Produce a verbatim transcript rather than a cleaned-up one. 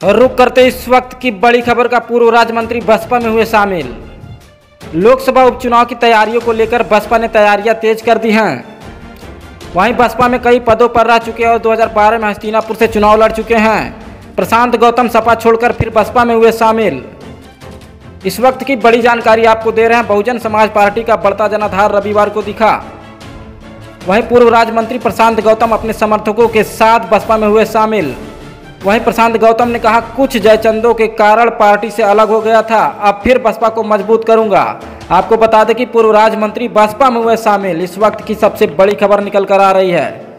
रुक करते इस वक्त की बड़ी खबर का पूर्व राज्य मंत्री बसपा में हुए शामिल। लोकसभा उपचुनाव की तैयारियों को लेकर बसपा ने तैयारियां तेज कर दी हैं। वहीं बसपा में कई पदों पर रह चुके और दो हज़ार बारह में हस्तिनापुर से चुनाव लड़ चुके हैं। प्रशांत गौतम सपा छोड़कर फिर बसपा में हुए शामिल। इस वक्त की बड़ी जानकारी आपको दे रहे हैं। बहुजन समाज पार्टी का बढ़ता जनाधार रविवार को दिखा। वहीं पूर्व राज्य मंत्री प्रशांत गौतम अपने समर्थकों के साथ बसपा में हुए शामिल। वहीं प्रशांत गौतम ने कहा, कुछ जयचंदों के कारण पार्टी से अलग हो गया था, अब फिर बसपा को मजबूत करूंगा। आपको बता दें कि पूर्व राज्य मंत्री बसपा में हुए शामिल। इस वक्त की सबसे बड़ी खबर निकल कर आ रही है।